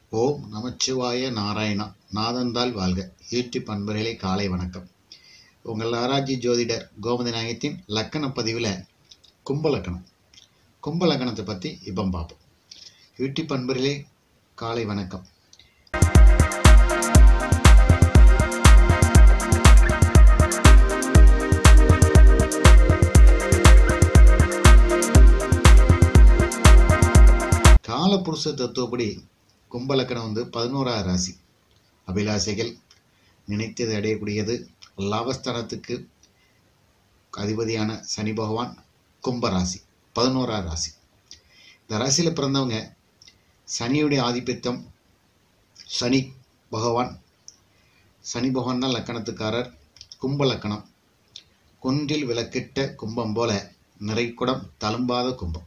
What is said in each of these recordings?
ஓம் நமச்சிவாய நாராயணா நாதந்தாள் வாழ்க. யூடியூப் அன்பர்களே காலை வணக்கம். உங்கள் ஆராய்ச்சி ஜோதிடர் கோமதி நாயகத்தின் லக்கண பதிவில் கும்ப லக்கணத்தை பற்றி இப்போ பார்ப்போம். யூடியூப் அன்பர்களே காலை வணக்கம். காலப்புருஷ தத்துவப்படி கும்பலக்கணம் 11ஆம் ராசி. அபிலாசைகள் நினைத்தது அடையக்கூடியது. லாபஸ்தானத்துக்கு அதிபதியான சனி பகவான் கும்பராசி 11ஆம் ராசி. இந்த ராசியில் பிறந்தவங்க சனியுடைய ஆதிபத்தியம். சனி பகவான் தான் லக்கணத்துக்காரர். கும்ப லக்கணம் குன்றில் விளக்கிட்ட கும்பம் போல நிறைக்குடம் தழும்பாத கும்பம்.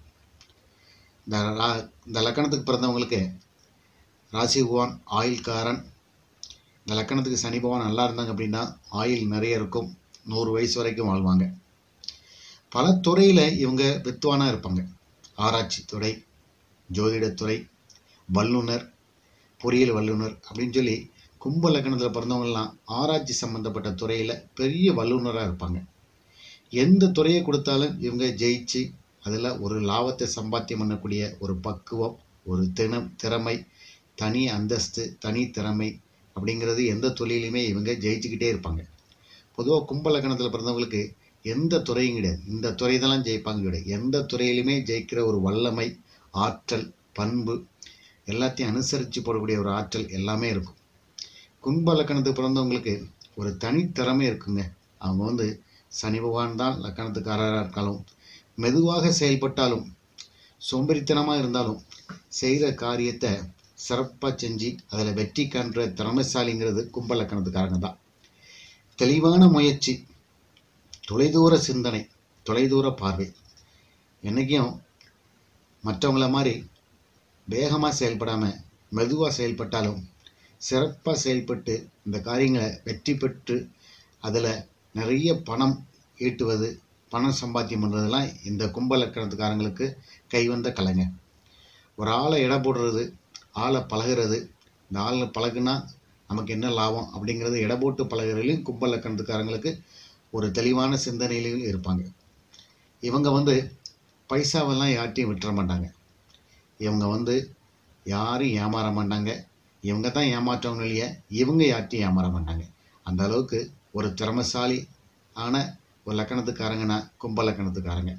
இந்த லக்கணத்துக்கு பிறந்தவங்களுக்கு ராசி பகவான் ஆயுள்காரன். இந்த லக்கணத்துக்கு சனி பகவான் நல்லா இருந்தாங்க அப்படின்னா ஆயுள் நிறைய இருக்கும். 100 வயசு வரைக்கும் வாழ்வாங்க. பல துறையில் இவங்க வித்வானாக இருப்பாங்க. ஆராய்ச்சி துறை, ஜோதிடத்துறை, வல்லுனர், பொறியியல் வல்லுனர் அப்படின்னு சொல்லி கும்ப லக்கணத்தில் பிறந்தவங்கலாம் ஆராய்ச்சி சம்மந்தப்பட்ட துறையில் பெரிய வல்லுநராக இருப்பாங்க. எந்த துறையை கொடுத்தாலும் இவங்க ஜெயிச்சு அதில் ஒரு லாபத்தை சம்பாத்தியம் பண்ணக்கூடிய ஒரு பக்குவம், ஒரு திறமை, தனி அந்தஸ்து, தனி திறமை அப்படிங்கிறது எந்த தொழிலையுமே இவங்க ஜெயிச்சுக்கிட்டே இருப்பாங்க. பொதுவாக கும்ப லக்கணத்தில் பிறந்தவங்களுக்கு எந்த துறையும் கிடையாது. இந்த துறை தான் ஜெயிப்பாங்க கிடையாது. எந்த துறையிலுமே ஜெயிக்கிற ஒரு வல்லமை, ஆற்றல், பண்பு, எல்லாத்தையும் அனுசரித்து போடக்கூடிய ஒரு ஆற்றல் எல்லாமே இருக்கும். கும்ப லக்கணத்துக்கு பிறந்தவங்களுக்கு ஒரு தனித்திறமை இருக்குங்க. அவங்க சனி பகவான் தான் லக்கணத்துக்காரராக இருக்காலும், மெதுவாக செயல்பட்டாலும், சோம்பேறித்தனமாக இருந்தாலும் செய்கிற காரியத்தை சிறப்பாக செஞ்சு அதில் வெற்றி காண்ற திறமைசாலிங்கிறது கும்ப லக்கணத்துக்காரங்க தான். தெளிவான முயற்சி, தொலைதூர சிந்தனை, தொலைதூர பார்வை. என்றைக்கும் மற்றவங்கள மாதிரி வேகமாக செயல்படாமல் மெதுவாக செயல்பட்டாலும் சிறப்பாக செயல்பட்டு இந்த காரியங்களை வெற்றி பெற்று அதில் நிறைய பணம் ஈட்டுவது, பணம் சம்பாத்தியம் பண்ணுறதுலாம் இந்த கும்ப லக்கணத்துக்காரங்களுக்கு கைவந்த கலைங்க. ஒரு ஆளை எடை போடுறது, ஆளை பழகிறது. இந்த ஆளை பழகுனா நமக்கு என்ன லாபம் அப்படிங்கிறது எடை போட்டு பழகிறதுலையும் கும்ப லக்கணத்துக்காரங்களுக்கு ஒரு தெளிவான சிந்தனையிலையும் இருப்பாங்க. இவங்க பைசாவெல்லாம் யார்ட்டையும் விட்டுற மாட்டாங்க. இவங்க யாரும் ஏமாற மாட்டாங்க. இவங்க தான் ஏமாற்றவங்க இல்லையா, இவங்க யார்ட்டையும் ஏமாற மாட்டாங்க. அந்த அளவுக்கு ஒரு திறமைசாலி ஆன ஒரு லக்கணத்துக்காரங்கன்னா கும்ப லக்கணத்துக்காரங்க.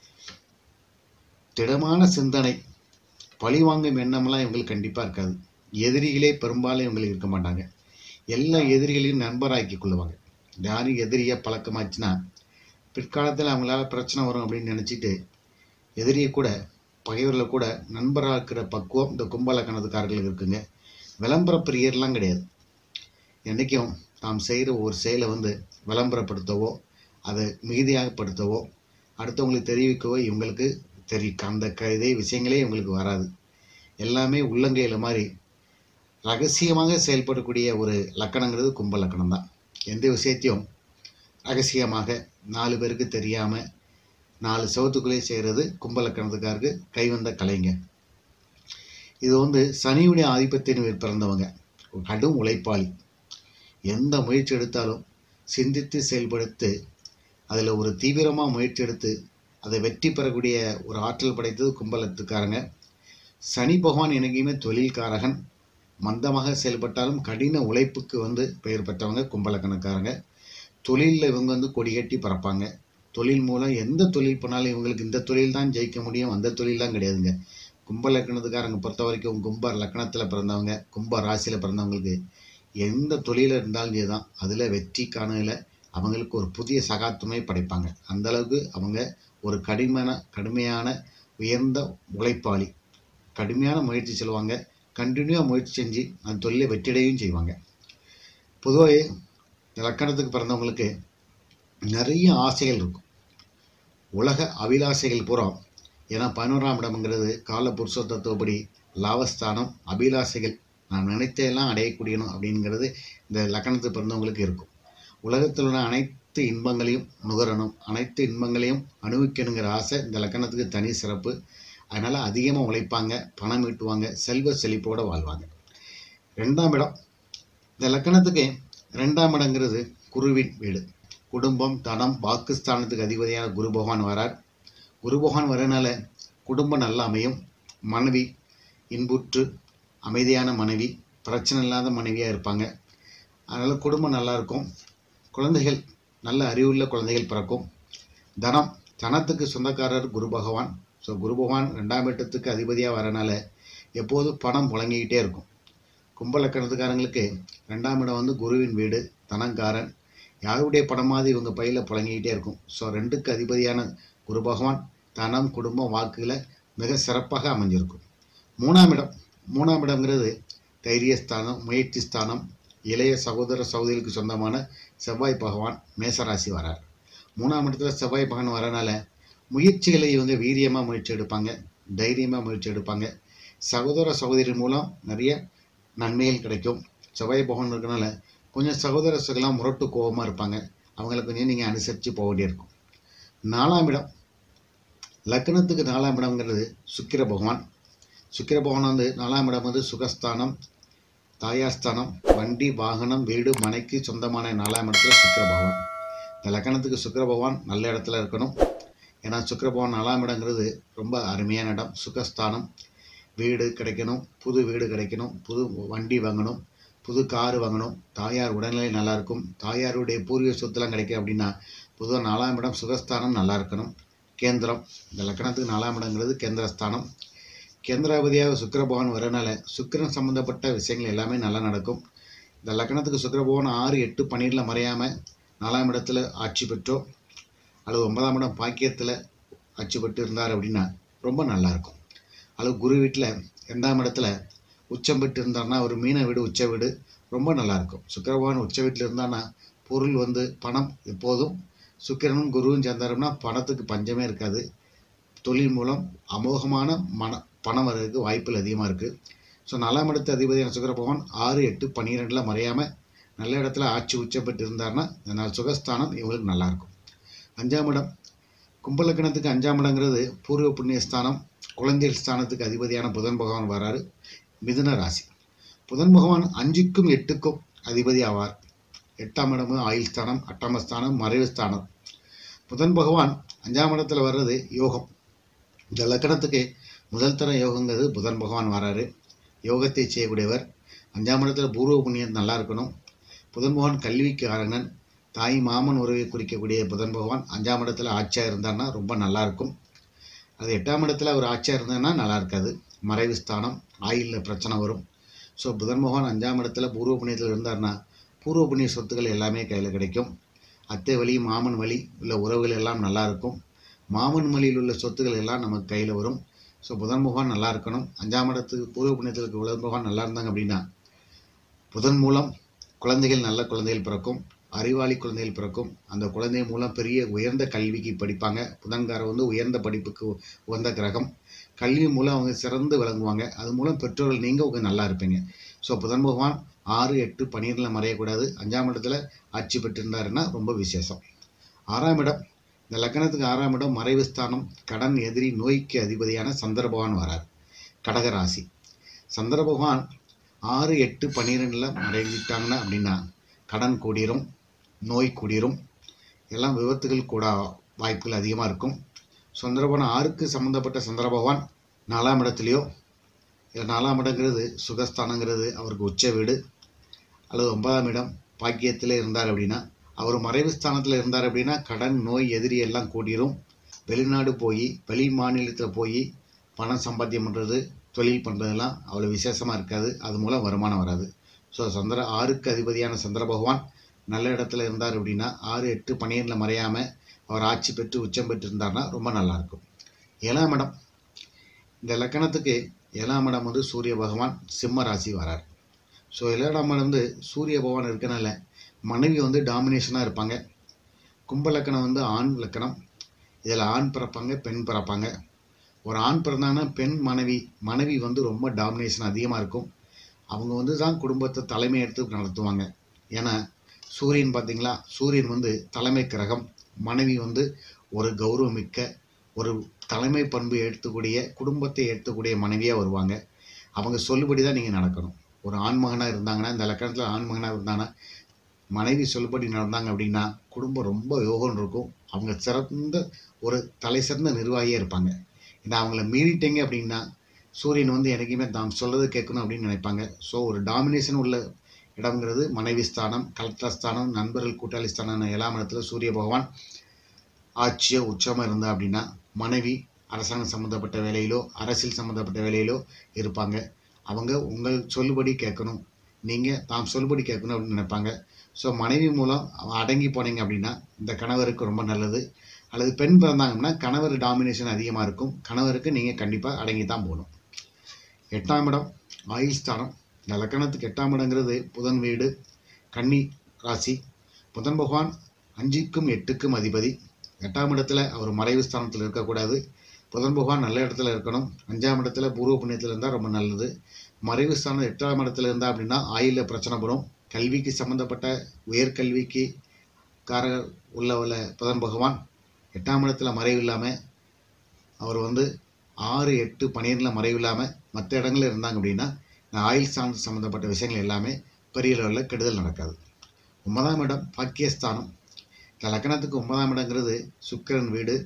திடமான சிந்தனை, பழிவாங்கும் எண்ணமெல்லாம் இவங்களுக்கு கண்டிப்பாக இருக்காது. எதிரிகளே பெரும்பாலும் இவங்களுக்கு இருக்க மாட்டாங்க. எல்லா எதிரிகளையும் நண்பராக்கி கொள்ளுவாங்க. யாரும் எதிரியை பழக்கமாச்சுன்னா பிற்காலத்தில் அவங்களால பிரச்சனை வரும் அப்படின்னு நினச்சிட்டு எதிரியை கூட, பகைவர்களை கூட நண்பராக்குற பக்குவம் இந்த கும்ப லக்கணத்துக்காரர்களுக்கு இருக்குங்க. விளம்பர பிரியர்லாம் கிடையாது. என்றைக்கும் நாம் செய்கிற ஒரு செயலை விளம்பரப்படுத்தவோ, அதை மிகுதியாகப்படுத்தவோ, அடுத்தவங்களுக்கு தெரிவிக்கவோ இவங்களுக்கு அந்த இதே விஷயங்களே இவங்களுக்கு வராது. எல்லாமே உள்ளங்கையில் மாதிரி ரகசியமாக செயல்படக்கூடிய ஒரு லக்கணங்கிறது கும்ப லக்கணம் தான். எந்த விஷயத்தையும் ரகசியமாக 4 பேருக்கு தெரியாமல் 4 செவத்துக்குள்ளே செய்கிறது கும்ப லக்கணத்துக்காருக்கு கைவந்த கலைங்க. இது சனியுடைய ஆதிபத்தியம் பிறந்தவங்க. கடும் உழைப்பாளி. எந்த முயற்சி எடுத்தாலும் சிந்தித்து செயல்படுத்து அதில் ஒரு தீவிரமாக முயற்சி எடுத்து அதை வெற்றி பெறக்கூடிய ஒரு ஆற்றல் படைத்தது கும்பலத்துக்காரங்க. சனி பகவான் எனக்குமே தொழில்காரகன். மந்தமாக செயல்பட்டாலும் கடின உழைப்புக்கு பெயர் பெற்றவங்க கும்பலக்கணக்காரங்க. தொழிலில் இவங்க கொடிகட்டி பறப்பாங்க. தொழில் மூலம் எந்த தொழில் பண்ணாலும் இவங்களுக்கு இந்த தொழில் தான் ஜெயிக்க முடியும், அந்த தொழில் தான் கிடையாதுங்க. கும்ப லக்கணத்துக்காரங்க பொறுத்த வரைக்கும் கும்ப லக்கணத்தில் பிறந்தவங்க, கும்ப ராசியில் பிறந்தவங்களுக்கு எந்த தொழிலில் இருந்தாலும் இதுதான். அதில் வெற்றி காணல அவங்களுக்கு ஒரு புதிய சகாத்துமே படைப்பாங்க. அந்தளவுக்கு அவங்க ஒரு கடுமையான உயர்ந்த உழைப்பாளி. கடுமையான முயற்சி செல்வாங்க. கண்டினியூவாக முயற்சி செஞ்சு அந்த தொழிலை வெற்றியடையும் செய்வாங்க. பொதுவாக இந்த லக்கணத்துக்கு பிறந்தவங்களுக்கு நிறைய ஆசைகள் இருக்கும். உலக அபிலாசைகள் பூரா. ஏன்னா 11ஆம் இடம்ங்கிறது காலபுருஷ தத்துவப்படி லாபஸ்தானம். அபிலாசைகள், நான் நினைத்தெல்லாம் அடையக்கூடியணும் அப்படிங்கிறது இந்த லக்கணத்துக்கு பிறந்தவங்களுக்கு இருக்கும். உலகத்தில் உள்ள அனைத்து இன்பங்களையும் நுகரணும், அனைத்து இன்பங்களையும் அனுபவிக்கணுங்கிற ஆசை இந்த லக்கணத்துக்கு தனி சிறப்பு. அதனால் அதிகமாக உழைப்பாங்க, பணம் ஈட்டுவாங்க, செல்வ செழிப்போடு வாழ்வாங்க. 2ஆம் இடம். இந்த லக்கணத்துக்கு 2ஆம் இடங்கிறது குருவின் வீடு. குடும்பம், தனம், வாக்குஸ்தானத்துக்கு அதிபதியான குரு பகவான் வரார். குரு பகவான் வரனால குடும்பம் நல்லா அமையும். மனைவி இன்புற்று அமைதியான மனைவி, பிரச்சனை இல்லாத மனைவியாக இருப்பாங்க. அதனால் குடும்பம் நல்லாயிருக்கும். குழந்தைகள் நல்ல அறிவுள்ள குழந்தைகள் பிறக்கும். தனத்துக்கு சொந்தக்காரர் குரு பகவான். ஸோ குரு பகவான் 2ஆம் இடத்துக்கு அதிபதியாக வரனால எப்போது பணம் புழங்கிக்கிட்டே இருக்கும். கும்பலக்கணத்துக்காரங்களுக்கு 2ஆம் இடம் குருவின் வீடு, தனங்காரன். யாருடைய பணமாவது இவங்க பையில் புழங்கிக்கிட்டே இருக்கும். ஸோ 2க்கு அதிபதியான குரு பகவான் தனம், குடும்பம், வாக்குகளை மிக சிறப்பாக அமைஞ்சிருக்கும். 3ஆம் இடங்கிறது தைரியஸ்தானம், முயற்சி ஸ்தானம். இளைய சகோதர சகோதரிக்கு சொந்தமான செவ்வாய் பகவான் மேசராசி வரார். 3ஆம் இடத்துல செவ்வாய் பகவான் வரனால முயற்சிகளை இவங்க வீரியமாக முயற்சி எடுப்பாங்க, தைரியமாக முயற்சி எடுப்பாங்க. சகோதர சகோதரி மூலம் நிறைய நன்மைகள் கிடைக்கும். செவ்வாய் பகவான் இருக்கனால கொஞ்சம் சகோதர சகலாம் முரட்டு கோபமாக இருப்பாங்க. அவங்கள கொஞ்சம் நீங்கள் அனுசரித்து போக வேண்டியிருக்கும். 4ஆம் இடம். லக்னத்துக்கு 4ஆம் இடங்கிறது சுக்கிர பகவான். சுக்கிர பகவான் 4ஆம் இடம் சுகஸ்தானம், தாயாஸ்தானம், வண்டி, வாகனம், வீடு, மனைக்கு சொந்தமான 4ஆம் இடத்துல சுக்கிர பகவான். இந்த லக்கணத்துக்கு சுக்கிர பகவான் நல்ல இடத்துல இருக்கணும். ஏன்னா சுக்கிர பகவான் 4ஆம் இடங்கிறது ரொம்ப அருமையான இடம். சுகஸ்தானம், வீடு கிடைக்கணும், புது வீடு கிடைக்கணும், புது வண்டி வாங்கணும், புது காரு வாங்கணும், தாயார் உடல்நிலை நல்லாயிருக்கும், தாயாருடைய பூர்வீக சொத்துலாம் கிடைக்கும். அப்படின்னா பொதுவாக 4ஆம் இடம் சுகஸ்தானம் நல்லா இருக்கணும். கேந்திரம். இந்த லக்கணத்துக்கு 4ஆம் இடங்கிறது கேந்திரஸ்தானம். கேந்திராபதியாக சுக்கிர பகவான் வரனால சுக்கிரன் சம்மந்தப்பட்ட விஷயங்கள் எல்லாமே நல்லா நடக்கும். இந்த லக்கணத்துக்கு சுக்கிர பகவான் 6, 8, 12 மறையாமல் 4ஆம் இடத்துல ஆட்சி பெற்றோ அல்லது 9ஆம் இடம் பாக்கியத்தில் ஆட்சி பெற்று இருந்தார் அப்படின்னா ரொம்ப நல்லாயிருக்கும். அல்லது குரு வீட்டில் 2ஆம் இடத்துல உச்சம் பெற்று இருந்தார்னா ஒரு மீன வீடு, உச்ச வீடு ரொம்ப நல்லாயிருக்கும். சுக்கிர பகவான் உச்ச வீட்டில் இருந்தான்னா பொருள் பணம் எப்போதும் சுக்கிரனும் குருவும் சேர்ந்தாருன்னா பணத்துக்கு பஞ்சமே இருக்காது. தொழில் மூலம் அமோகமான பணம் வர்றதுக்கு வாய்ப்புகள் அதிகமாக இருக்குது. ஸோ 4ஆம் இடத்து அதிபதியான சுக்கிர பகவான் 6, 8, 12 மறையாமல் நல்ல இடத்துல ஆட்சி உச்சம் பெற்று இருந்தார்னா இந்த சுகஸ்தானம் இவங்களுக்கு நல்லாயிருக்கும். 5ஆம் இடம். கும்பலக்கணத்துக்கு 5ஆம் இடங்கிறது பூர்வ புண்ணிய ஸ்தானம். குழந்தைகள் ஸ்தானத்துக்கு அதிபதியான புதன் பகவான் வராரு. மிதுன ராசி. புதன் பகவான் 5க்கும் 8க்கும் அதிபதி ஆவார். 8ஆம் இடம் ஆயுள் ஸ்தானம், அட்டமஸ்தானம், மறைவு ஸ்தானம். புதன் பகவான் 5ஆம் இடத்துல வர்றது யோகம். இந்த லக்கணத்துக்கு முதல் தர யோகங்கிறது புதன் பகவான் வராரு. யோகத்தை செய்யக்கூடியவர். 5ஆம் இடத்துல பூர்வ புண்ணியம் நல்லா இருக்கணும். புதன் பகவான் கல்விக்கு காரணன். தாய் மாமன் உறவை குறிக்கக்கூடிய புதன் பகவான் 5ஆம் இடத்துல ஆட்சியாக இருந்தார்னா ரொம்ப நல்லாயிருக்கும். அது 8ஆம் இடத்துல அவர் ஆட்சியாக இருந்தார்னா நல்லா இருக்காது. மறைவு ஸ்தானம், ஆயுளில் பிரச்சனை வரும். ஸோ புதன் பகவான் 5ஆம் இடத்துல பூர்வ புண்ணியத்தில் இருந்தார்னா பூர்வ புண்ணிய சொத்துக்கள் எல்லாமே கையில் கிடைக்கும். அத்தை வழி, மாமன் வழி உள்ள உறவுகள் எல்லாம் நல்லா இருக்கும். மாமன் வழியில் உள்ள சொத்துக்கள் எல்லாம் நமக்கு கையில் வரும். ஸோ புதன் பகவான் நல்லா இருக்கணும். 5ஆம் இடத்துக்கு பூர்வ புண்ணியத்தில் இருக்க புதன் பகவான் நல்லா இருந்தாங்க அப்படின்னா புதன் மூலம் குழந்தைகள் நல்ல குழந்தைகள் பிறக்கும், அறிவாளி குழந்தைகள் பிறக்கும். அந்த குழந்தை மூலம் பெரிய உயர்ந்த கல்விக்கு படிப்பாங்க. புதன்காரர் உயர்ந்த படிப்புக்கு உகந்த கிரகம். கல்வி மூலம் அவங்க சிறந்து விளங்குவாங்க. அது மூலம் பெற்றோர்கள் நீங்கள் உங்க நல்லா இருப்பீங்க. ஸோ புதன் பகவான் 6, 8, 12 மறையக்கூடாது. 5ஆம் இடத்துல ஆட்சி பெற்றிருந்தாருன்னா ரொம்ப விசேஷம். 6ஆம் இடம். இந்த லக்கணத்துக்கு 6ஆம் இடம் மறைவு ஸ்தானம். கடன், எதிரி, நோய்க்கு அதிபதியான சந்திர பகவான் வரார். கடகராசி. சந்திர பகவான் 6, 8, 12 மறைஞ்சிட்டாங்கன்னா அப்படின்னா கடன் கூடிரும், நோய் கூடிரும், எல்லாம் விபத்துகள் கூட வாய்ப்புகள் அதிகமாக இருக்கும். சந்திர பகவான் 6க்கு சம்மந்தப்பட்ட சந்திர பகவான் 4ஆம் இடத்துலையோ, 4ஆம் இடங்கிறது சுகஸ்தானங்கிறது அவருக்கு உச்ச வீடு, அல்லது 9ஆம் இடம் பாக்கியத்தில் இருந்தார் அப்படின்னா, அவர் மறைவு ஸ்தானத்தில் இருந்தார் அப்படின்னா கடன், நோய், எதிரி எல்லாம் கூடிரும். வெளிநாடு போய் வெளி மாநிலத்தில் போய் பணம் சம்பாத்தியம் பண்ணுறது, தொழில் பண்ணுறதுலாம் அவ்வளோ விசேஷமாக இருக்காது. அது மூலம் வருமானம் வராது. ஸோ 6க்கு அதிபதியான சந்திர பகவான் நல்ல இடத்துல இருந்தார் அப்படின்னா 6, 8, 12 மறையாமல் அவர் ஆட்சி பெற்று உச்சம் பெற்று இருந்தார்னா ரொம்ப நல்லாயிருக்கும். 7ஆம் இடம். இந்த லக்கணத்துக்கு 7ஆம் இடம் சூரிய பகவான் சிம்ம ராசி வரார். ஸோ 7ஆம் இடம் சூரிய பகவான் இருக்கனால மனைவி டாமினேஷனாக இருப்பாங்க. கும்ப லக்கணம் ஆண் லக்கணம். இதில் ஆண் பிறப்பாங்க, பெண் பிறப்பாங்க. ஒரு ஆண் பிறந்தாங்கன்னா பெண் மனைவி ரொம்ப டாமினேஷன் அதிகமாக இருக்கும். அவங்க தான் குடும்பத்தை தலைமை எடுத்து நடத்துவாங்க. ஏன்னா சூரியன் பார்த்தீங்களா, சூரியன் தலைமை கிரகம். மனைவி ஒரு கௌரவமிக்க ஒரு தலைமை பண்பு எடுத்துக்கூடிய குடும்பத்தை எடுத்துக்கூடிய மனைவியாக வருவாங்க. அவங்க சொல்லுபடி தான் நீங்கள் நடக்கணும். ஒரு ஆண்மகனாக இருந்தாங்கன்னா, இந்த லக்கணத்தில் ஆண்மகனாக இருந்தாங்கன்னா, மனைவி சொல்படி நடந்தாங்க அப்படின்னா குடும்பம் ரொம்ப யோகம் இருக்கும். அவங்க சிறந்த ஒரு தலை சிறந்த நிர்வாகியாக இருப்பாங்க. ஏன்னா அவங்கள மீறிட்டீங்க அப்படின்னா சூரியன் வந்து எனக்குமே தான் சொல்றது கேட்கணும் அப்படின்னு நினைப்பாங்க. ஸோ ஒரு டாமினேஷன் உள்ள இடம்ங்கிறது மனைவி ஸ்தானம், கலத்திரஸ்தானம், நண்பர்கள் கூட்டாளி ஸ்தானம் 7ஆம் இடத்துல சூரிய பகவான் ஆட்சியோ உச்சமாக இருந்தா அப்படின்னா மனைவி அரசாங்கம் சம்மந்தப்பட்ட வேலையிலோ அரசியல் சம்மந்தப்பட்ட வேலையிலோ இருப்பாங்க. அவங்க உங்கள் சொல்லுபடி கேட்கணும், நீங்கள் தாம் சொல்லுபடி கேட்கணும் அப்படின்னு நினைப்பாங்க. ஸோ மனைவி மூலம் அடங்கி போனீங்க அப்படின்னா இந்த கணவருக்கு ரொம்ப நல்லது. அல்லது பெண் பிறந்தாங்கன்னா கணவர் டாமினேஷன் அதிகமாக இருக்கும். கணவருக்கு நீங்கள் கண்டிப்பாக அடங்கி தான் போகணும். 8ஆம் இடம் ஆயுள் ஸ்தானம். இந்த லக்கணத்துக்கு 8ஆம் இடங்கிறது புதன் வீடு, கன்னி ராசி. புதன் பகவான் 5க்கும் 8க்கும் அதிபதி. 8ஆம் இடத்துல அவர் மறைவு ஸ்தானத்தில் இருக்கக்கூடாது. புதன் பகவான் நல்ல இடத்துல இருக்கணும். 5ஆம் இடத்துல பூர்வ புண்ணியத்தில் இருந்தால் ரொம்ப நல்லது. மறைவு ஸ்தானம் 8ஆம் இடத்துல இருந்தால் அப்படின்னா ஆயுளில் பிரச்சனை படும். கல்விக்கு சம்மந்தப்பட்ட உயர்கல்விக்கு காரகர் உள்ள புதன் பகவான் 8ஆம் இடத்துல மறைவு இல்லாமல் அவர் வந்து 6, 8, 12 மறைவு இல்லாமல் மற்ற இடங்களில் இருந்தாங்க அப்படின்னா இந்த ஆயுள் ஸ்தானம் சம்மந்தப்பட்ட விஷயங்கள் எல்லாமே பெரிய லெவலில் கெடுதல் நடக்காது. 9ஆம் இடம் பாக்கியஸ்தானம். இந்த லக்கணத்துக்கு 9ஆம் இடங்கிறது சுக்கிரன் வீடு,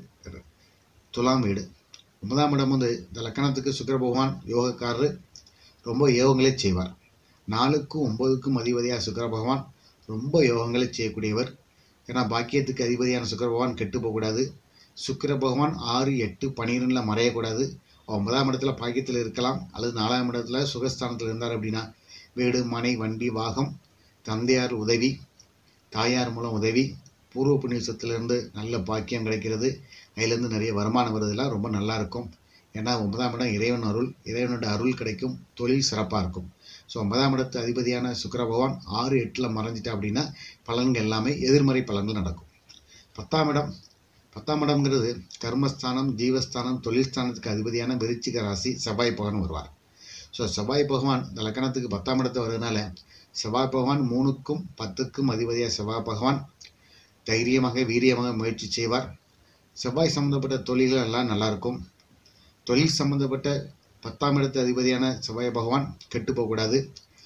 துலாம் வீடு. 9ஆம் இடம் வந்து இந்த லக்கணத்துக்கு சுக்கிர பகவான் யோகக்காரர், ரொம்ப யோகங்களே செய்வார். 4க்கும் 9க்கும் அதிபதியாக சுக்கிர பகவான் ரொம்ப யோகங்களை செய்யக்கூடியவர். ஏன்னா பாக்கியத்துக்கு அதிபதியான சுக்கிர பகவான் கெட்டு போகக்கூடாது. சுக்கிர பகவான் 6, 8, 12 மறையக்கூடாது. 9ஆம் இடத்துல பாக்கியத்தில் இருக்கலாம், அல்லது 4ஆம் இடத்துல சுகஸ்தானத்தில் இருந்தார் அப்படின்னா வீடு, மனை, வண்டி, வாகம், தந்தையார் உதவி, தாயார் மூலம் உதவி, பூர்வ புண்ணியத்திலிருந்து நல்ல பாக்கியம் கிடைக்கிறது. அதிலேருந்து நிறைய வருமானம் வருதெல்லாம் ரொம்ப நல்லா இருக்கும். ஏன்னா 9ஆம் இடம் இறைவன் அருள், இறைவனோட அருள் கிடைக்கும், தொழில் சிறப்பாக இருக்கும். ஸோ 9ஆம் இடத்து அதிபதியான சுக்கிர பகவான் 6, 8 மறைஞ்சிட்டா அப்படின்னா பலன்கள் எல்லாமே எதிர்மறை பலன்கள் நடக்கும். 10ஆம் இடம் 10ஆம் இடம்ங்கிறது கர்மஸ்தானம், ஜீவஸ்தானம், தொழில் ஸ்தானத்துக்கு அதிபதியான விருச்சிக ராசி. செவ்வாய் பகவான் வருவார். ஸோ செவ்வாய் பகவான் இந்த லக்கணத்துக்கு 10ஆம் இடத்தை வருதுனால செவ்வாய் பகவான் 3க்கும் 10க்கும் அதிபதியாக செவ்வாய் பகவான் தைரியமாக வீரியமாக முயற்சி செய்வார். செவ்வாய் சம்மந்தப்பட்ட தொழில்கள் எல்லாம் நல்லாயிருக்கும். தொழில் சம்மந்தப்பட்ட 10ஆம் இடத்து அதிபதியான செவ்வாய் பகவான் கெட்டு போகக்கூடாது.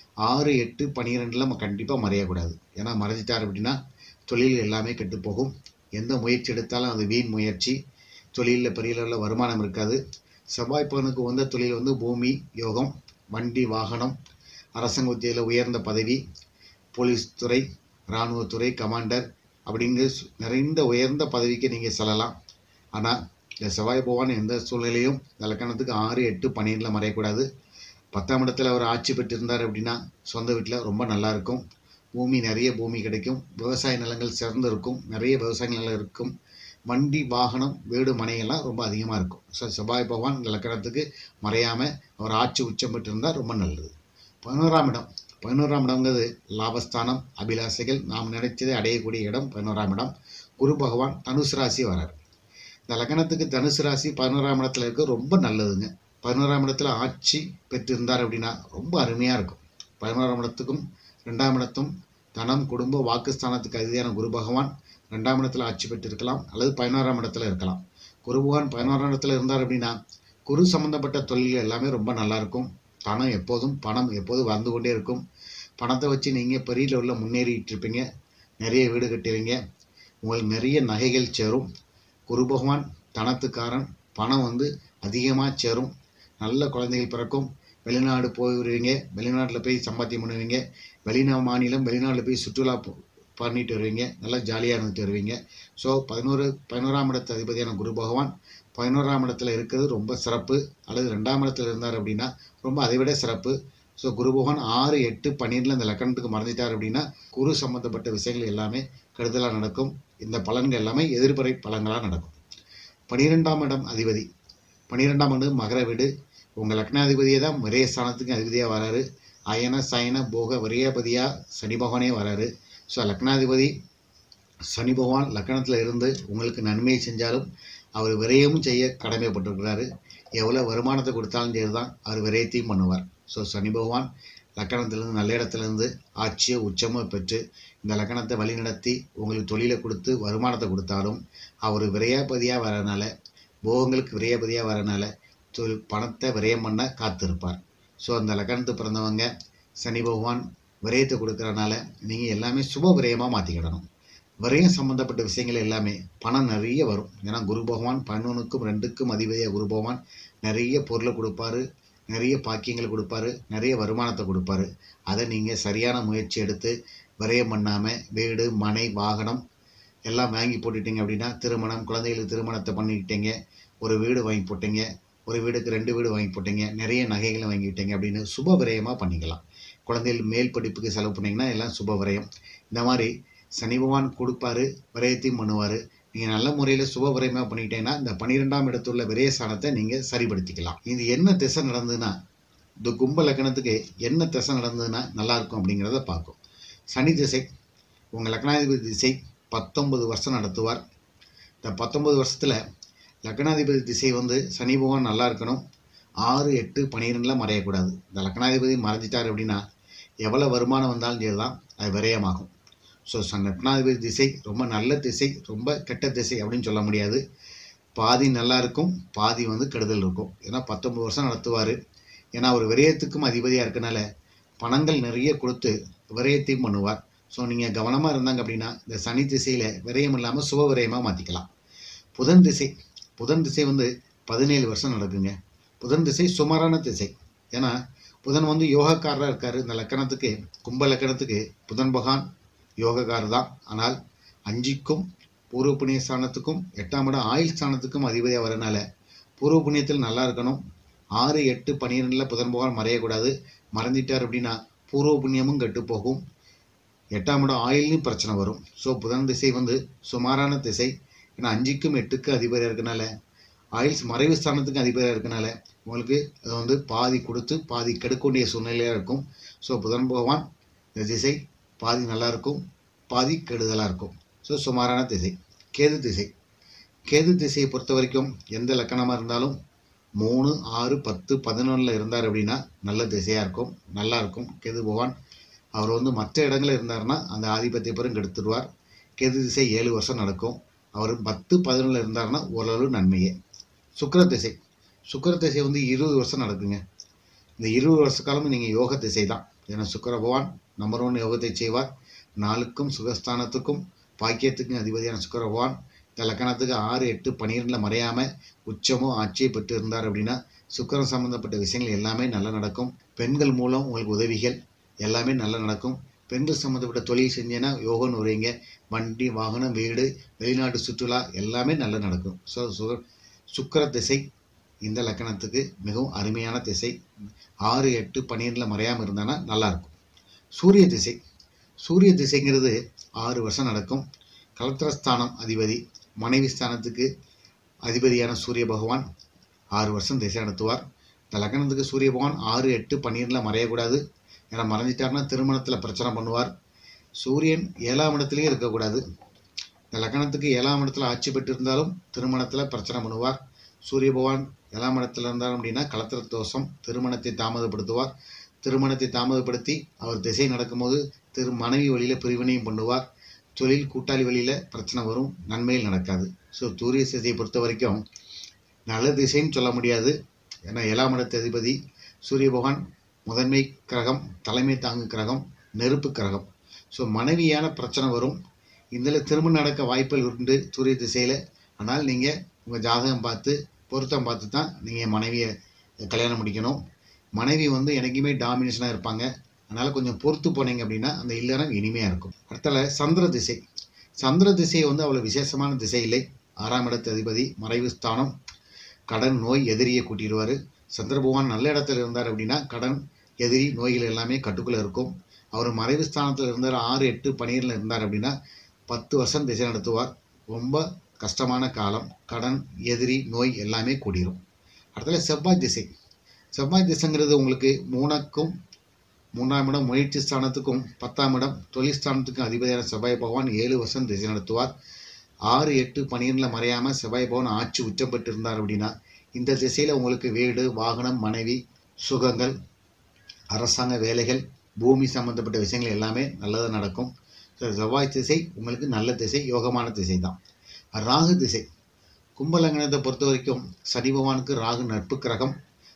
6, 8, 12 நம்ம கண்டிப்பாக மறையக்கூடாது. ஏன்னா மறைஞ்சிட்டார் அப்படின்னா தொழில் எல்லாமே கெட்டு போகும். எந்த முயற்சி எடுத்தாலும் அது வீண் முயற்சி. தொழிலில் பெரிய அளவில் வருமானம் இருக்காது. செவ்வாய் பகவானுக்கு வந்த தொழில் வந்து பூமி யோகம், வண்டி, வாகனம், அரசாங்க உத்தியில் உயர்ந்த பதவி, போலீஸ் துறை, இராணுவத்துறை, கமாண்டர் அப்படிங்கிற நிறைந்த உயர்ந்த பதவிக்கு நீங்கள் செல்லலாம். ஆனால் இந்த செவ்வாய் பகவான் எந்த சூழ்நிலையும் இந்த லக்கணத்துக்கு 6, 8, 12 மறையக்கூடாது. 10ஆம் இடத்துல அவர் ஆட்சி பெற்றிருந்தார் அப்படின்னா சொந்த வீட்டில் ரொம்ப நல்லாயிருக்கும். பூமி, நிறைய பூமி கிடைக்கும். விவசாய நிலங்கள் சிறந்து இருக்கும், நிறைய விவசாய நிலம் இருக்கும். வண்டி, வாகனம், வீடு, மனையெல்லாம் ரொம்ப அதிகமாக இருக்கும். ஸோ செவ்வாய் பகவான் இந்த லக்கணத்துக்கு மறையாமல் அவர் ஆட்சி உச்சம் பெற்றிருந்தால் ரொம்ப நல்லது. 11ஆம் இடம் 11ஆம் இடங்கிறது லாபஸ்தானம், அபிலாசைகள், நாம் நினைச்சதை அடையக்கூடிய இடம் 11ஆம் இடம். குரு பகவான் தனுசு ராசி வரார். இந்த லக்கணத்துக்கு தனுசு ராசி 11ஆம் இடத்துல இருக்க ரொம்ப நல்லதுங்க. 11ஆம் இடத்துல ஆட்சி பெற்றிருந்தார் அப்படின்னா ரொம்ப அருமையாக இருக்கும். 11ஆம் இடத்துக்கும் 2ஆம் இடத்தும் தனம், குடும்ப, வாக்குஸ்தானத்துக்கு அதிதியான குரு பகவான் 2ஆம் இடத்துல ஆட்சி பெற்றிருக்கலாம், அல்லது 11ஆம் இடத்துல இருக்கலாம். குரு பகவான் 11ஆம் இடத்துல இருந்தார் அப்படின்னா குரு சம்மந்தப்பட்ட தொழில்கள் எல்லாமே ரொம்ப நல்லாயிருக்கும். பணம் எப்போதும் வந்து கொண்டே இருக்கும். பணத்தை வச்சு நீங்கள் பெரிய லெவலில் முன்னேறிட்டு இருப்பீங்க. நிறைய வீடு கட்டுவீங்க. உங்களுக்கு நிறைய நகைகள் சேரும். குரு பகவான் தனத்துக்காரன். பணம் வந்து அதிகமாக சேரும். நல்ல குழந்தைகள் பிறக்கும். வெளிநாடு போய் வருவீங்க. வெளிநாட்டில் போய் சம்பாத்தியம் பண்ணுவீங்க. மாநிலம் வெளிநாட்டில் போய் சுற்றுலா பண்ணிட்டு வருவீங்க. நல்லா ஜாலியாக இருந்துட்டு வருவீங்க. ஸோ 11ஆம் இடத்து அதிபதியான குரு பகவான் 11ஆம் இடத்துல இருக்கிறது ரொம்ப சிறப்பு. அல்லது 2ஆம் இடத்துல இருந்தார் அப்படின்னா ரொம்ப அதை விட சிறப்பு. ஸோ குரு பகவான் 6, 8, 12 இந்த லக்கணத்துக்கு மறைஞ்சிட்டார் அப்படின்னா குரு சம்மந்தப்பட்ட விஷயங்கள் எல்லாமே கெடுதலாக நடக்கும். இந்த பலன்கள் எல்லாமே எதிர்மறை பலன்களாக நடக்கும். 12ஆம் இடம் அதிபதி 12ஆம் இடம் மகர வீடு. உங்கள் லக்னாதிபதியை தான் விரய ஸ்தானத்துக்கு அதிபதியாக வராரு. அயன சயன போக விரயபதியாக சனி பகவானே வராரு. ஸோ லக்னாதிபதி சனி பகவான் லக்கணத்தில் இருந்து உங்களுக்கு நன்மையை செஞ்சாலும் அவர் விரயமும் செய்ய கடமைப்பட்டிருக்கிறாரு. எவ்வளோ வருமானத்தை கொடுத்தாலும் சரி தான் அவர் விரயத்தையும் பண்ணுவார். ஸோ சனி பகவான் லக்கணத்திலிருந்து நல்ல இடத்துலேருந்து ஆட்சியோ உச்சமோ பெற்று இந்த லக்கணத்தை வழிநடத்தி உங்களுக்கு தொழிலை கொடுத்து வருமானத்தை கொடுத்தாலும் அவர் விரயபதியாக வரனால, போகங்களுக்கு விரயபதியாக வரனால பணத்தை விரயம் பண்ண காத்திருப்பார். ஸோ அந்த லக்கணத்து பிறந்தவங்க சனி பகவான் விரயத்தை கொடுக்கறனால நீங்கள் எல்லாமே சுப விரயமாக மாற்றிக்கிடணும். விரயம் சம்மந்தப்பட்ட விஷயங்கள் எல்லாமே பணம் நிறைய வரும். ஏன்னா குரு பகவான் 11க்கும் 2க்கும் அதிபதியாக குரு பகவான் நிறைய பொருளை கொடுப்பாரு, நிறைய பாக்கியங்களை கொடுப்பாரு, நிறைய வருமானத்தை கொடுப்பாரு. அதை நீங்கள் சரியான முயற்சி எடுத்து விரயம் பண்ணாமல் வீடு மனை வாகனம் எல்லாம் வாங்கி போட்டுட்டீங்க அப்படின்னா, திருமணம் குழந்தைகளுக்கு திருமணத்தை பண்ணிக்கிட்டீங்க, ஒரு வீடு வாங்கி போட்டீங்க, ஒரு வீடுக்கு 2 வீடு வாங்கி போட்டீங்க, நிறைய நகைகளை வாங்கிட்டீங்க அப்படின்னு சுப விரயமாக பண்ணிக்கலாம். குழந்தைகள் மேல் படிப்புக்கு செலவு பண்ணிங்கன்னா எல்லாம் சுப விரயம். இந்த மாதிரி சனி பகவான் கொடுப்பாரு, விரயத்தையும் பண்ணுவார். நீங்கள் நல்ல முறையில் சுப விரயமாக பண்ணிக்கிட்டீங்கன்னா இந்த 12ஆம் இடத்துள்ள விரயஸ்தானத்தை நீங்கள் சரிப்படுத்திக்கலாம். இது என்ன திசை நடந்ததுன்னா, இந்த கும்ப லக்னத்துக்கு என்ன திசை நடந்ததுன்னா நல்லாயிருக்கும் அப்படிங்கிறத பார்க்கும். சனி திசை உங்கள் லக்னாதிபதி திசை 19 வருஷம் நடத்துவார். இந்த 19 வருஷத்தில் லக்னாதிபதி திசை சனி பகவான் நல்லா இருக்கணும். 6, 8, 12 மறையக்கூடாது. இந்த லக்னாதிபதி மறைஞ்சிட்டார் அப்படின்னா எவ்வளோ வருமானம் வந்தாலும் சரி தான் அது விரயமாகும். ஸோ லக்னாதிபதி திசை ரொம்ப நல்ல திசை, ரொம்ப கெட்ட திசை அப்படின்னு சொல்ல முடியாது. பாதி நல்லா இருக்கும், பாதி கெடுதல் இருக்கும். ஏன்னா 19 வருஷம் நடத்துவார். ஏன்னா அவர் விரயத்துக்கும் அதிபதியாக இருக்கனால பணங்கள் நிறைய கொடுத்து விரயத்தையும் பண்ணுவார். ஸோ நீங்கள் கவனமாக இருந்தாங்க அப்படின்னா இந்த சனி திசையில் விரயம் இல்லாமல் சுப விரயமாக மாற்றிக்கலாம். புதன் திசை 17 வருஷம் நடக்குங்க. புதன் திசை சுமாரான திசை. ஏன்னா புதன் யோகக்காரராக இருக்கார். இந்த லக்கணத்துக்கு கும்ப லக்கணத்துக்கு புதன் பகவான் யோகக்காரர் தான். ஆனால் 5க்கும் பூர்வ புண்ணிய ஸ்தானத்துக்கும் 8ஆம் இடம் ஆயுள் ஸ்தானத்துக்கும் அதிபதியாக வரனால பூர்வ புண்ணியத்தில் நல்லா இருக்கணும். 6, 8, 12 புதன் பகவான் மறையக்கூடாது. மறைஞ்சிட்டார் அப்படின்னா பூர்வ புண்ணியமும் கெட்டு போகும். 8ஆம் இடம் ஆயில்லையும் பிரச்சனை வரும். ஸோ புதன் திசை சுமாரான திசை. ஏன்னா 5க்கும் 8க்கும் அதிபதியாக இருக்கனால ஆயில்ஸ் மறைவு ஸ்தானத்துக்கும் அதிபதியாக இருக்கனால உங்களுக்கு அது பாதி கொடுத்து பாதி கெடுக்கக்கூடிய சூழ்நிலையாக இருக்கும். ஸோ புதன் பகவான் இந்த திசை பாதி நல்லாயிருக்கும், பாதி கெடுதலாக இருக்கும். ஸோ சுமாரான திசை. கேது திசையை பொறுத்த வரைக்கும் எந்த லக்கணமாக இருந்தாலும் 3, 6, 10, 11 இருந்தார் அப்படின்னா நல்ல திசையாக இருக்கும், நல்லாயிருக்கும். கேது பகவான் அவர் மற்ற இடங்களில் இருந்தார்னா அந்த ஆதிபத்திய பெரும் கெடுத்துடுவார். கேது திசை 7 வருஷம் நடக்கும். அவர் 10, 11 இருந்தார்னா ஓரளவு நன்மையே. சுக்கிர திசை 20 வருஷம் நடக்குங்க. இந்த 20 வருஷ காலமும் நீங்கள் யோக திசை தான். ஏன்னா சுக்கிர பகவான் நம்பர் 1 யோகத்தை செய்வார். 4க்கும் சுகஸ்தானத்துக்கும் பாக்கியத்துக்கும் அதிபதியான சுக்கிர பகவான் இந்த லக்கணத்துக்கு 6, 8, 12 மறையாமல் உச்சமோ ஆட்சியை பெற்று இருந்தார் அப்படின்னா சுக்கிரன் சம்மந்தப்பட்ட விஷயங்கள் எல்லாமே நல்லா நடக்கும். பெண்கள் மூலம் உங்களுக்கு உதவிகள் எல்லாமே நல்லா நடக்கும். பெண்கள் சம்மந்தப்பட்ட தொழில் செஞ்சேன்னா யோகன்னு வருவீங்க. வண்டி வாகனம் வீடு வெளிநாட்டு சுற்றுலா எல்லாமே நல்லா நடக்கும். ஸோ சுக்கிர திசை இந்த லக்கணத்துக்கு மிகவும் அருமையான திசை. 6, 8, 12 மறையாமல் இருந்தானா நல்லாயிருக்கும். சூரிய திசைங்கிறது 6 வருஷம் நடக்கும். கலத்திரஸ்தானம் அதிபதி மனைவி ஸ்தானத்துக்கு அதிபதியான சூரிய பகவான் 6 வருஷம் திசை நடத்துவார். இந்த லக்கணத்துக்கு சூரிய பகவான் 6, 8, 12 மறையக்கூடாது. ஏன்னா மறைஞ்சிட்டார்னா திருமணத்தில் பிரச்சனை பண்ணுவார். சூரியன் 7ஆம் இடத்துலேயே இருக்கக்கூடாது. இந்த லக்கணத்துக்கு 7ஆம் இடத்துல ஆட்சி பெற்று இருந்தாலும் திருமணத்தில் பிரச்சனை பண்ணுவார். சூரிய பகவான் 7ஆம் இடத்துல இருந்தார் அப்படின்னா கலத்திர தோஷம், திருமணத்தை தாமதப்படுத்துவார். திருமணத்தை தாமதப்படுத்தி அவர் திசை நடக்கும்போது மனைவி வழியில் பிரிவினையும் பண்ணுவார். தொழில் கூட்டாளி வழியில் பிரச்சனை வரும், நன்மையில் நடக்காது. ஸோ சூரிய திசையை பொறுத்த வரைக்கும் நல்ல திசைன்னு சொல்ல முடியாது. ஏன்னா 7ஆம் இடத்து அதிபதி சூரிய பகவான் முதன்மை கிரகம், தலைமை தாங்கு கிரகம், நெருப்பு கிரகம். ஸோ மனைவியான பிரச்சனை வரும். இதில் திருமணம் நடக்க வாய்ப்புகள் உண்டு சூரிய திசையில். ஆனால் நீங்கள் உங்கள் ஜாதகம் பார்த்து பொருத்தம் பார்த்து தான் நீங்கள் மனைவியை கல்யாணம் முடிக்கணும். மனைவி என்றைக்குமே டாமினேஷனாக இருப்பாங்க. அதனால் கொஞ்சம் பொறுத்து போனீங்க அப்படின்னா அந்த இல்லறம் இனிமையாக இருக்கும். அடுத்தால சந்திர திசை அவ்வளோ விசேஷமான திசை இல்லை. 6ஆம் இடத்து அதிபதி மறைவு ஸ்தானம். கடன் நோய் எதிரியை கூட்டிடுவார். சந்திர பகவான் நல்ல இடத்துல இருந்தார் அப்படின்னா கடன் எதிரி நோய்கள் எல்லாமே கட்டுக்குள்ளே இருக்கும். அவர் மறைவு ஸ்தானத்தில் இருந்தார் 6, 8, 12 இருந்தார் அப்படின்னா 10 வருஷம் திசை நடத்துவார். ரொம்ப கஷ்டமான காலம். கடன் எதிரி நோய் எல்லாமே கூடிரும். அடுத்தது செவ்வாய் திசைங்கிறது உங்களுக்கு 3ஆம் இடம் முயற்சி ஸ்தானத்துக்கும் 10ஆம் இடம் தொழில் ஸ்தானத்துக்கும் அதிபதியான செவ்வாய் பகவான் 7 வருஷம் திசை நடத்துவார். 6, 8, 12 மறையாமல் செவ்வாய் பகவான் ஆட்சி உச்சம் பெற்று இருந்தார் அப்படின்னா இந்த திசையில் உங்களுக்கு வீடு வாகனம் மனைவி சுகங்கள் அரசாங்க வேலைகள் பூமி சம்பந்தப்பட்ட விஷயங்கள் எல்லாமே நல்லதாக நடக்கும். செவ்வாய் திசை உங்களுக்கு நல்ல திசை, யோகமான திசை தான். ராகு திசை கும்பலங்கனத்தை பொறுத்த வரைக்கும் சனி பகவானுக்கு ராகு நட்பு கிரகம்.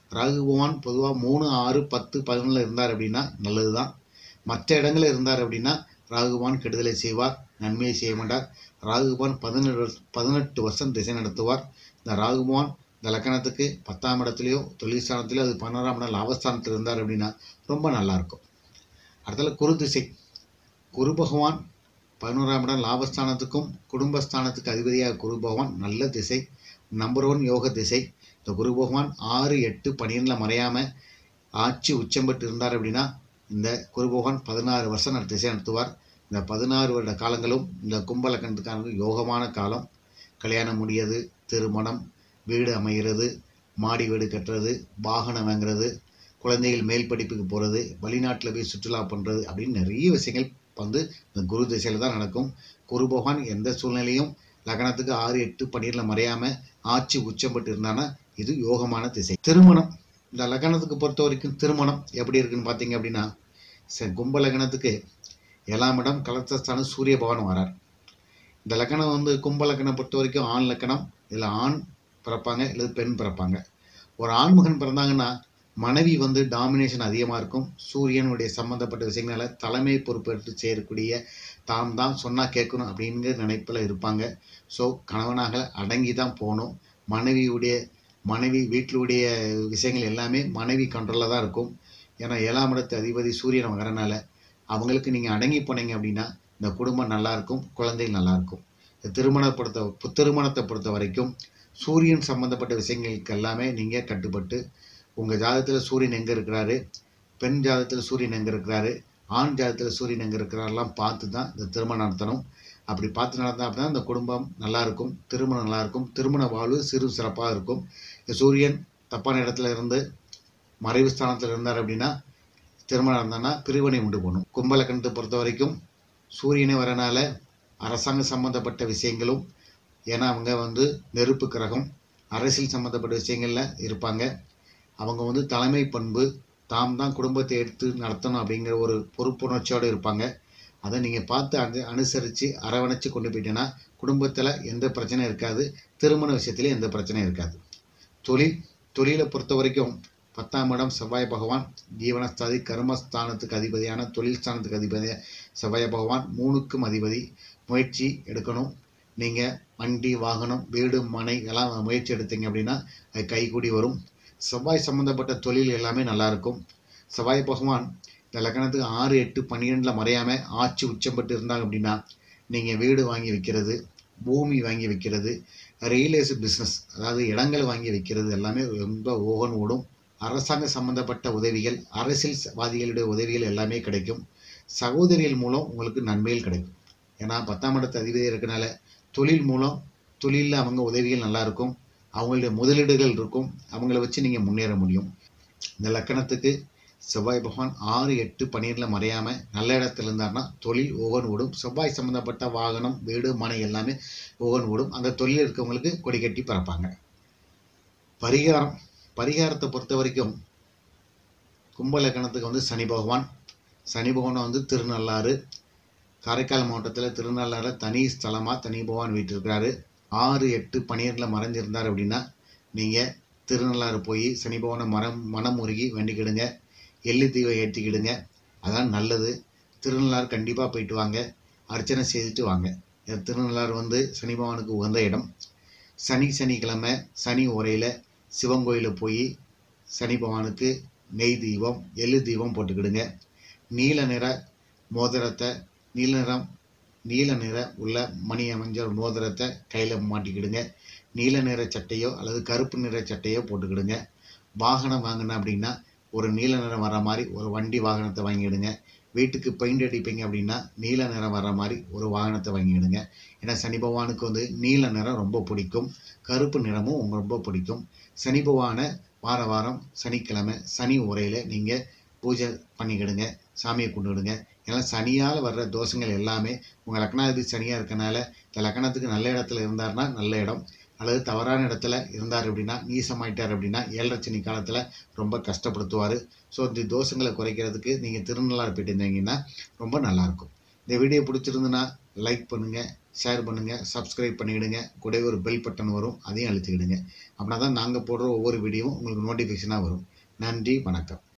ராகு பகவான் பொதுவாக 3, 6, 10, 11 இருந்தார் அப்படின்னா நல்லது தான். மற்ற இடங்களில் இருந்தார் அப்படின்னா ராகு பகவான் கெடுதலை செய்வார், நன்மையை செய்ய மாட்டார். ராகு பகவான் 18 வருஷம் திசை நடத்துவார். இந்த ராகு பகவான் இந்த லக்கணத்துக்கு 10ஆம் இடத்துலையோ தொழில் ஸ்தானத்திலையோ அது 11ஆம் இடம் லாபஸ்தானத்தில் இருந்தார் அப்படின்னா ரொம்ப நல்லாயிருக்கும். அடுத்தது குரு திசை. குரு பகவான் 11ஆம் இடம் லாபஸ்தானத்துக்கும் குடும்பஸ்தானத்துக்கு அதிபதியாக குரு பகவான் நல்ல திசை, நம்பர் 1 யோக திசை. இந்த குரு பகவான் 6, 8, 12 மறையாமல் ஆட்சி உச்சம் பெற்று இருந்தார் அப்படின்னா இந்த குரு பகவான் 16 வருஷம் திசை நடத்துவார். இந்த 16 வருட காலங்களும் இந்த கும்ப லக்கணத்துக்கான யோகமான காலம். கல்யாணம் முடியாது, திருமணம், வீடு அமைகிறது, மாடி வீடு கட்டுறது, வாகனம் வாங்குறது, குழந்தைகள் மேல் படிப்புக்கு போகிறது, வெளிநாட்டில் போய் சுற்றுலா பண்ணுறது அப்படின்னு நிறைய விஷயங்கள் இந்த குரு திசையில் தான் நடக்கும். குரு பகவான் எந்த சூழ்நிலையும் லக்னத்துக்கு 6, 8, 12 மறையாமல் ஆட்சி உச்சம் பெற்று இருந்தானா இது யோகமான திசை. திருமணம். இந்த லக்னத்துக்கு பொறுத்த வரைக்கும் திருமணம் எப்படி இருக்குன்னு பார்த்தீங்க அப்படின்னா கும்ப லக்னத்துக்கு 7ஆம் இடம் கலத்திரஸ்தானம் சூரிய பகவான் வரார். இந்த லக்கணம் கும்ப லக்கணம் பொறுத்த வரைக்கும் ஆண் லக்கணம். இதில் ஆண் பிறப்பாங்க இல்லது பெண் பிறப்பாங்க. ஒரு ஆண்மகன் பிறந்தாங்கன்னா மனைவி டாமினேஷன் அதிகமாக இருக்கும். சூரியனுடைய சம்மந்தப்பட்ட விஷயங்களால் தலைமை பொறுப்பேற்று செய்யக்கூடிய தாம் தான் சொன்னால் கேட்கணும் அப்படிங்கிற நினைப்பில் இருப்பாங்க. ஸோ கணவனாக அடங்கி தான் போகணும். மனைவி வீட்டிலுடைய விஷயங்கள் எல்லாமே மனைவி கண்ட்ரோலில் தான் இருக்கும். ஏன்னா 7ஆம் இடத்து அதிபதி சூரியன் வரனால அவங்களுக்கு நீங்கள் அடங்கி போனீங்க அப்படின்னா இந்த குடும்பம் நல்லாயிருக்கும், குழந்தைகள் நல்லாயிருக்கும். திருமணத்தை பொறுத்த வரைக்கும் சூரியன் சம்மந்தப்பட்ட விஷயங்களுக்கு எல்லாமே நீங்கள் கட்டுப்பட்டு உங்கள் ஜாதகத்தில் சூரியன் எங்கே இருக்கிறாரு, பெண் ஜாதகத்தில் சூரியன் எங்கே இருக்கிறாரு, ஆண் ஜாதகத்தில் சூரியன் எங்கே இருக்கிறாரெல்லாம் பார்த்து தான் இந்த திருமணம் நடத்தணும். அப்படி பார்த்து நடந்தால் அப்படின்னா இந்த குடும்பம் நல்லாயிருக்கும், திருமணம் நல்லாயிருக்கும், திருமண வாழ்வு சிறப்பாக இருக்கும். சூரியன் தப்பான இடத்துல இருந்து மறைவு ஸ்தானத்தில் இருந்தார் அப்படின்னா திருமணம் இருந்தான்னா பிரிவினை உண்டு பண்ணும். கும்பலக்கணத்தை பொறுத்த வரைக்கும் சூரியனை வரனால அரசாங்க சம்மந்தப்பட்ட விஷயங்களும், ஏன்னா அவங்க நெருப்பு கிரகம், அரசியல் சம்மந்தப்பட்ட விஷயங்களில் இருப்பாங்க. அவங்க தலைமை பண்பு, தாம் தான் குடும்பத்தை எடுத்து நடத்தணும் அப்படிங்கிற ஒரு பொறுப்புணர்ச்சியோடு இருப்பாங்க. அதை நீங்கள் பார்த்து அனுசரித்து அரவணைச்சு கொண்டு போயிட்டீங்கன்னா குடும்பத்தில் எந்த பிரச்சனையும் இருக்காது, திருமண விஷயத்துலேயும் எந்த பிரச்சனையும் இருக்காது. தொழிலை பொறுத்த வரைக்கும் 10ஆம் இடம் செவ்வாய் பகவான் ஜீவனஸ்தாதி கர்மஸ்தானத்துக்கு அதிபதியான தொழில் ஸ்தானத்துக்கு அதிபதியாக செவ்வாய் பகவான் 3க்கும் அதிபதி. முயற்சி எடுக்கணும். நீங்கள் வண்டி, வாகனம், வீடு, மனை எல்லாம் முயற்சி எடுத்தீங்க அப்படின்னா அது கைகூடி வரும். செவ்வாய் சம்மந்தப்பட்ட தொழில் எல்லாமே நல்லாயிருக்கும். செவ்வாய் பகவான் இந்த லக்னத்துக்கு 6, 8, 12 மறையாமல் ஆட்சி உச்சம் பெற்று இருந்தாங்க அப்படின்னா நீங்கள் வீடு வாங்கி வைக்கிறது, பூமி வாங்கி வைக்கிறது, ரியல் எஸ்டேட் பிஸ்னஸ், அதாவது இடங்களை வாங்கி வைக்கிறது எல்லாமே ரொம்ப ஓகன் ஓடும். அரசாங்க சம்மந்தப்பட்ட உதவிகள், அரசியல்வாதிகளுடைய உதவிகள் எல்லாமே கிடைக்கும். சகோதரிகள் மூலம் உங்களுக்கு நன்மைகள் கிடைக்கும். ஏன்னா 10ஆம் இடத்து அதிபதி இருக்கனால தொழிலில் அவங்க உதவிகள் நல்லாயிருக்கும். அவங்களுடைய முதலீடுகள் இருக்கும். அவங்கள வச்சு நீங்கள் முன்னேற முடியும். இந்த லக்கணத்துக்கு செவ்வாய் பகவான் 6, 8, 12 மறையாமல் நல்ல இடத்துல இருந்தார்னா தொழில் ஓகன் ஓடும். செவ்வாய் சம்மந்தப்பட்ட வாகனம், வீடு, மனை எல்லாமே ஓகன் ஓடும். அந்த தொழில் இருக்கவங்களுக்கு கொடி கட்டி பறப்பாங்க. பரிகாரத்தை பொறுத்த வரைக்கும் கும்ப லக்கணத்துக்கு சனி பகவான் திருநள்ளாறு, காரைக்கால் மாவட்டத்தில் திருநள்ளாறில் தனி ஸ்தலமாக தனி பகவான் வீட்டிருக்கிறாரு. 6, 8, 12 மறைஞ்சிருந்தார் அப்படின்னா நீங்கள் திருநள்ளாறு போய் சனி பகவானை மனம் உருகி வேண்டிக்கிடுங்க, எள்ளு தீவை ஏற்றிக்கிடுங்க. அதான் நல்லது. திருநள்ளாறு கண்டிப்பாக போயிட்டு வாங்க, அர்ச்சனை செய்துட்டு வாங்க. திருநள்ளாறு சனி பகவானுக்கு உகந்த இடம். சனிக்கிழமை சனி உரையில் சிவன் கோயிலில் போய் சனி பகவானுக்கு நெய் தீபம், எள்ளு தீபம் போட்டுக்கிடுங்க. நீல நிற உள்ள மணி அமைஞ்ச மோதிரத்தை கையில் மாட்டிக்கிடுங்க. நீல நிற சட்டையோ அல்லது கருப்பு நிற சட்டையோ போட்டுக்கிடுங்க. வாகனம் வாங்கினா அப்படின்னா ஒரு நீல நிறம் வர மாதிரி ஒரு வண்டி வாகனத்தை வாங்கிடுங்க. வீட்டுக்கு பெயிண்ட் அடிப்பீங்க அப்படின்னா நீல நிறம் வர மாதிரி ஒரு வாகனத்தை வாங்கிடுங்க. ஏன்னா சனி பகவானுக்கு நீல நிறம் ரொம்ப பிடிக்கும், கருப்பு நிறமும் ரொம்ப பிடிக்கும். சனி பகவானை வாரம் சனிக்கிழமை சனி உரையில் நீங்கள் பூஜை பண்ணிக்கிடுங்க, சாமியை கும்பிடுங்க. ஏன்னா சனியால் வர்ற தோஷங்கள் எல்லாமே உங்கள் லக்னாதிபதி சனியாக இருக்கனால இந்த லக்னத்துக்கு நல்ல இடத்துல இருந்தார்னா நல்ல இடம், அல்லது தவறான இடத்துல இருந்தார் அப்படின்னா நீசமாயிட்டார் அப்படின்னா 7.5 சனி காலத்தில் ரொம்ப கஷ்டப்படுத்துவார். ஸோ இந்த தோஷங்களை குறைக்கிறதுக்கு நீங்கள் திருநள்ளாறு போயிட்டு இருந்தீங்கன்னா ரொம்ப நல்லாயிருக்கும். இந்த வீடியோ பிடிச்சிருந்துன்னா லைக் பண்ணுங்கள், ஷேர் பண்ணுங்கள், சப்ஸ்கிரைப் பண்ணிவிடுங்க. கூடவே ஒரு பெல் பட்டன் வரும், அதையும் அழுத்திக்கிடுங்க. அப்படின்னா தான் நாங்கள் போடுற ஒவ்வொரு வீடியோவும் உங்களுக்கு நோட்டிஃபிகேஷனாக வரும். நன்றி, வணக்கம்.